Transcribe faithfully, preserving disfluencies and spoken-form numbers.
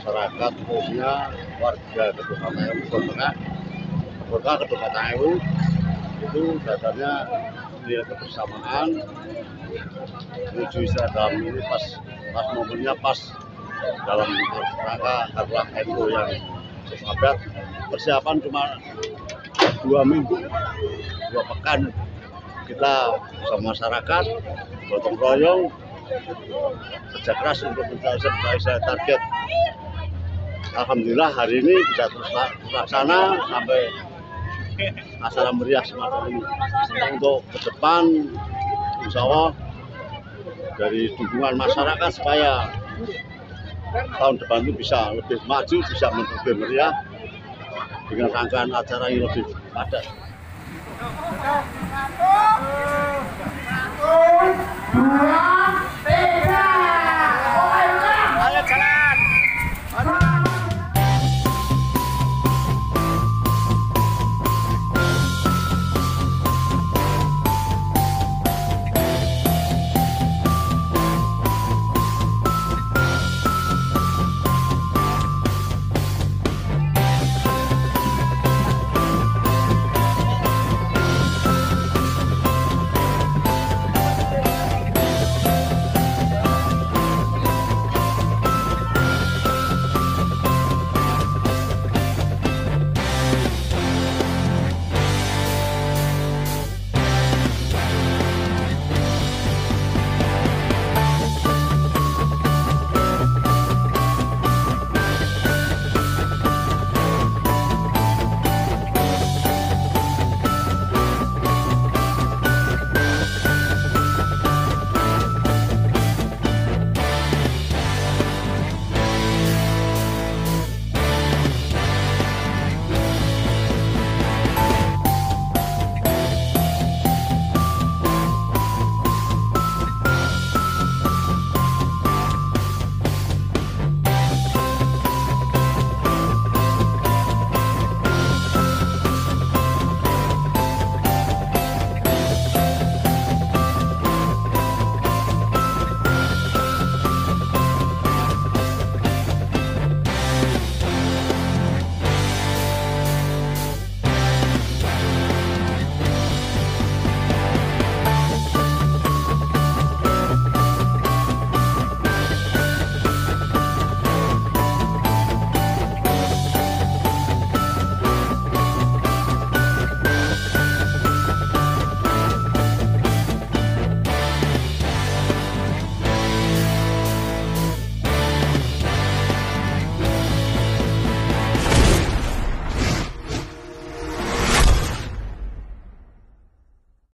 masyarakat khususnya warga Kedung Ewu Tengah, Kota Kedung Ewu itu dasarnya nilai kebersamaan menuju Islam ini pas pas momennya pas dalam rangka Harlah N U yang abad. Persiapan cuma dua minggu, dua pekan kita bersama masyarakat gotong royong kerja keras untuk mencapai target. Alhamdulillah hari ini bisa terus terlaksana sampai acara meriah semacam ini. Untuk ke depan insya Allah dari dukungan masyarakat supaya tahun depan itu bisa lebih maju, bisa lebih meriah dengan rangkaian acara yang lebih padat.